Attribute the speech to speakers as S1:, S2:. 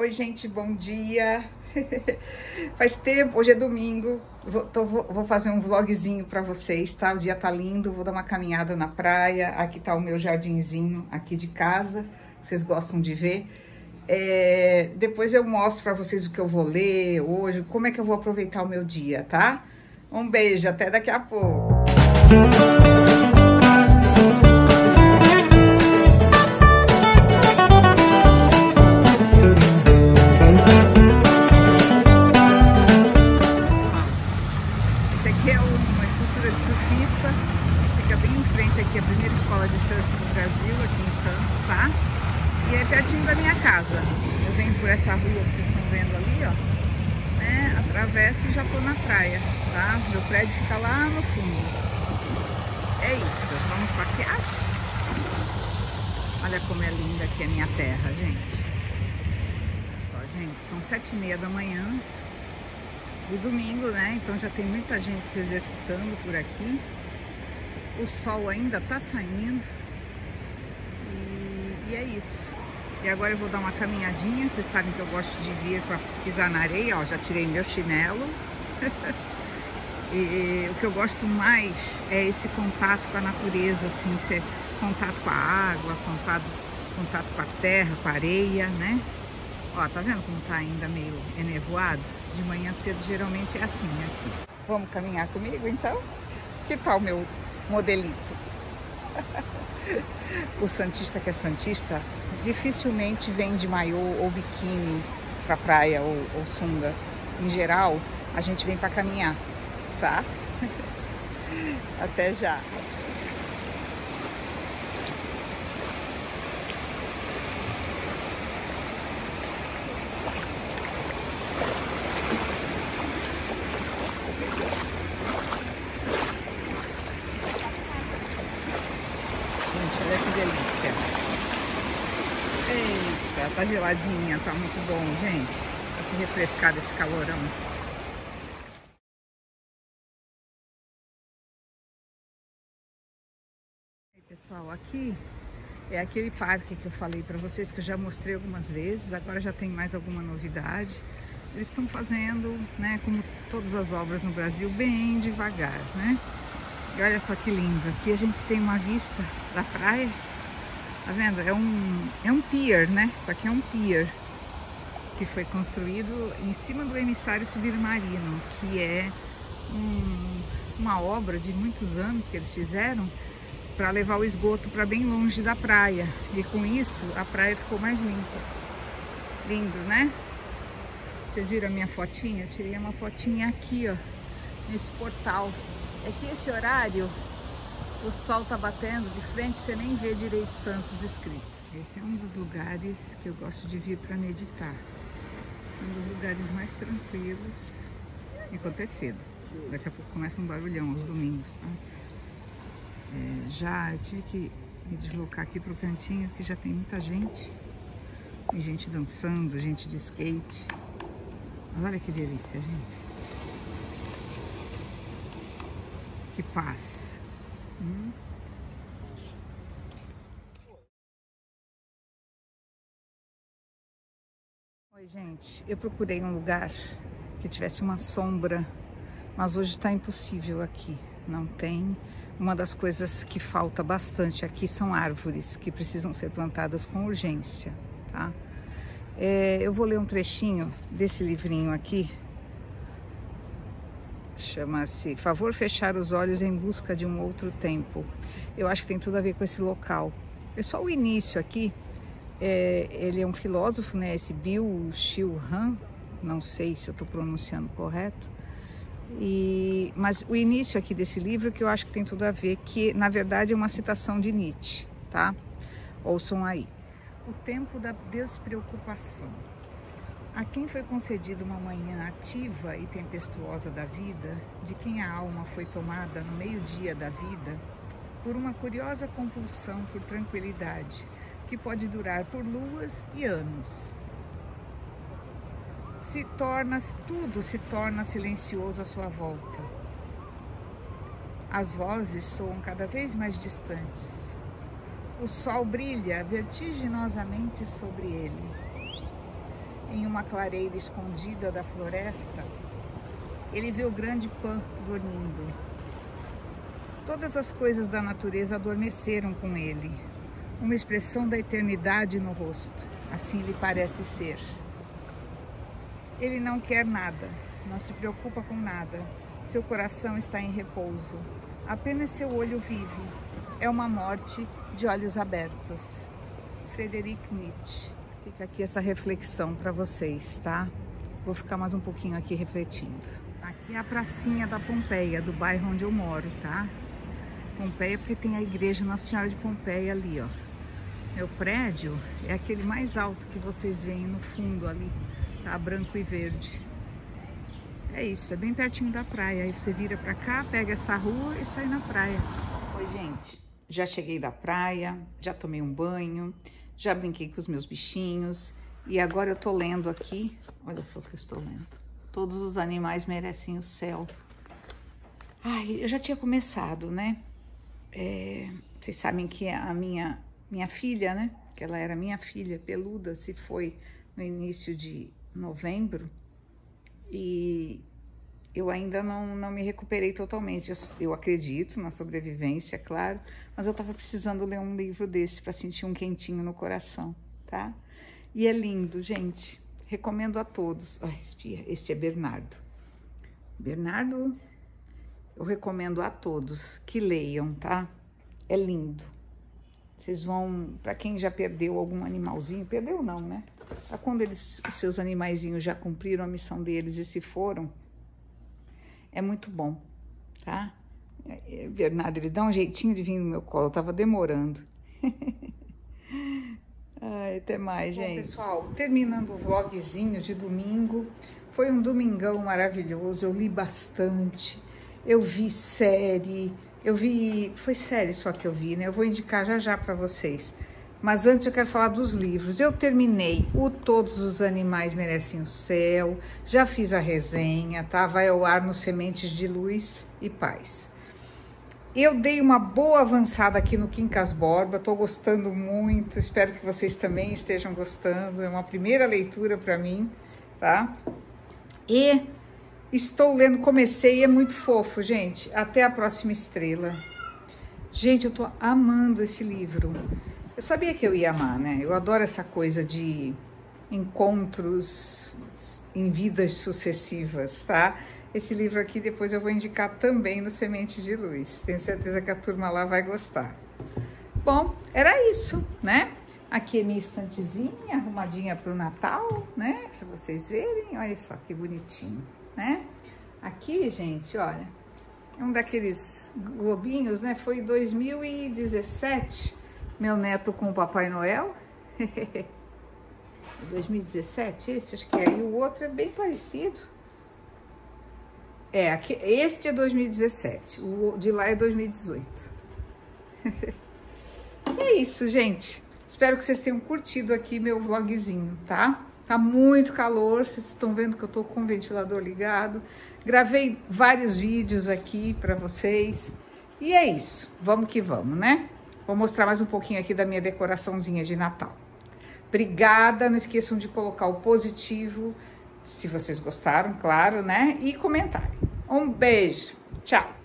S1: Oi, gente, bom dia. Faz tempo, hoje é domingo. Vou fazer um vlogzinho para vocês, tá? O dia tá lindo, vou dar uma caminhada na praia. Aqui tá o meu jardinzinho aqui de casa, vocês gostam de ver. Depois eu mostro para vocês o que eu vou ler hoje, como é que eu vou aproveitar o meu dia, tá? Um beijo, até daqui a pouco. Aqui é a primeira escola de surf do Brasil, aqui em Santos, tá? E é pertinho da minha casa. Eu venho por essa rua que vocês estão vendo ali, ó, né? Atravesso e já tô na praia, tá? Meu prédio fica lá no fundo. É isso, vamos passear? Olha como é linda aqui a minha terra, gente. Olha só, gente, são 7h30 da manhã do domingo, né? Então já tem muita gente se exercitando por aqui. O sol ainda tá saindo e é isso. E agora eu vou dar uma caminhadinha. Vocês sabem que eu gosto de vir para pisar na areia, ó, já tirei meu chinelo. E o que eu gosto mais é esse contato com a natureza, assim, contato com a água, contato com a terra, com a areia, né? Ó, tá vendo como tá ainda meio enevoado? De manhã cedo geralmente é assim aqui. Vamos caminhar comigo então? Que tal meu modelito? O santista que é santista dificilmente vem de maiô ou biquíni pra praia ou sunga. Em geral, a gente vem para caminhar, tá? Até já. Olha que delícia. Eita, tá geladinha, tá muito bom, gente. Pra se refrescar desse calorão. E pessoal, aqui é aquele parque que eu falei pra vocês, que eu já mostrei algumas vezes. Agora já tem mais alguma novidade. Eles estão fazendo, né, como todas as obras no Brasil, bem devagar, né? E olha só que lindo, aqui a gente tem uma vista da praia, tá vendo? É um pier, né? Só que é um pier que foi construído em cima do emissário submarino, que é uma obra de muitos anos que eles fizeram para levar o esgoto para bem longe da praia. E com isso a praia ficou mais limpa. Lindo, né? Vocês viram a minha fotinha? Eu tirei uma fotinha aqui, ó, nesse portal. É que esse horário, o sol tá batendo de frente, você nem vê direito Santos escrito. Esse é um dos lugares que eu gosto de vir para meditar. Um dos lugares mais tranquilos, enquanto é cedo. Daqui a pouco começa um barulhão aos domingos, tá? Já eu tive que me deslocar aqui pro cantinho, que já tem muita gente. Tem gente dançando, gente de skate. Mas olha que delícia, gente. Que paz. Oi, gente. Eu procurei um lugar que tivesse uma sombra, mas hoje está impossível aqui. Não tem. Uma das coisas que falta bastante aqui são árvores que precisam ser plantadas com urgência, tá? Eu vou ler um trechinho desse livrinho aqui. Chama-se Favor Fechar os Olhos em Busca de um Outro Tempo. Eu acho que tem tudo a ver com esse local. É só o início aqui. Ele é um filósofo, né? Esse Byung-Chul Han. Não sei se eu estou pronunciando correto. Mas o início aqui desse livro que eu acho que tem tudo a ver, que na verdade é uma citação de Nietzsche, tá? Ouçam aí. O tempo da despreocupação. A quem foi concedida uma manhã ativa e tempestuosa da vida, de quem a alma foi tomada no meio-dia da vida, por uma curiosa compulsão por tranquilidade, que pode durar por luas e anos. Tudo se torna silencioso à sua volta. As vozes soam cada vez mais distantes. O sol brilha vertiginosamente sobre ele. em uma clareira escondida da floresta, ele vê o grande Pan dormindo. Todas as coisas da natureza adormeceram com ele, uma expressão da eternidade no rosto, assim lhe parece ser. Ele não quer nada, não se preocupa com nada, seu coração está em repouso, apenas seu olho vive, é uma morte de olhos abertos. Friedrich Nietzsche. Fica aqui essa reflexão para vocês, tá? Vou ficar mais um pouquinho aqui refletindo. Aqui é a pracinha da Pompeia, do bairro onde eu moro, tá? Pompeia porque tem a igreja Nossa Senhora de Pompeia ali, ó. Meu prédio é aquele mais alto que vocês veem no fundo ali, tá? Branco e verde. É isso, é bem pertinho da praia. Aí você vira pra cá, pega essa rua e sai na praia. Oi, gente. Já cheguei da praia, já tomei um banho, já brinquei com os meus bichinhos. E agora eu tô lendo aqui, olha só o que eu estou lendo. Todos os animais merecem o céu. Ai, eu já tinha começado, né? Vocês sabem que a minha filha, né? Que ela era minha filha peluda, se foi no início de novembro. E eu ainda não me recuperei totalmente. Eu acredito na sobrevivência, claro, mas eu tava precisando ler um livro desse para sentir um quentinho no coração, tá? E é lindo, gente. Recomendo a todos. Ai, espia, esse é Bernardo. Bernardo, eu recomendo a todos que leiam, tá? É lindo. Vocês vão, para quem já perdeu algum animalzinho, perdeu não, né? Pra quando os seus animaizinhos já cumpriram a missão deles e se foram, é muito bom, tá? Bernardo, ele dá um jeitinho de vir no meu colo, eu tava demorando. Ai, até mais, gente. Bom, pessoal, terminando o vlogzinho de domingo, foi um domingão maravilhoso, eu li bastante, eu vi série, foi série só que eu vi, né? Eu vou indicar já já pra vocês. Mas antes eu quero falar dos livros. Eu terminei o Todos os Animais Merecem o Céu, já fiz a resenha, tá? Vai ao ar no Sementes de Luz e Paz. Eu dei uma boa avançada aqui no Quincas Borba, tô gostando muito, espero que vocês também estejam gostando. É uma primeira leitura para mim, tá? E estou lendo, comecei, é muito fofo, gente. Até a Próxima Estrela. Gente, eu tô amando esse livro. Eu sabia que eu ia amar, né? Eu adoro essa coisa de encontros em vidas sucessivas, tá? Esse livro aqui depois eu vou indicar também no Semente de Luz. Tenho certeza que a turma lá vai gostar. Bom, era isso, né? Aqui é minha estantezinha arrumadinha para o Natal, né? Para vocês verem. Olha só que bonitinho, né? Aqui, gente, olha, é um daqueles globinhos, né? Foi em 2017... Meu neto com o Papai Noel. 2017 esse, acho que é. E o outro é bem parecido. Aqui, este é 2017. O de lá é 2018. É isso, gente. Espero que vocês tenham curtido aqui meu vlogzinho, tá? Tá muito calor. Vocês estão vendo que eu tô com o ventilador ligado. Gravei vários vídeos aqui pra vocês. E é isso. Vamos que vamos, né? Vou mostrar mais um pouquinho aqui da minha decoraçãozinha de Natal. Obrigada, não esqueçam de colocar o positivo, se vocês gostaram, claro, né? E comentarem. Um beijo, tchau!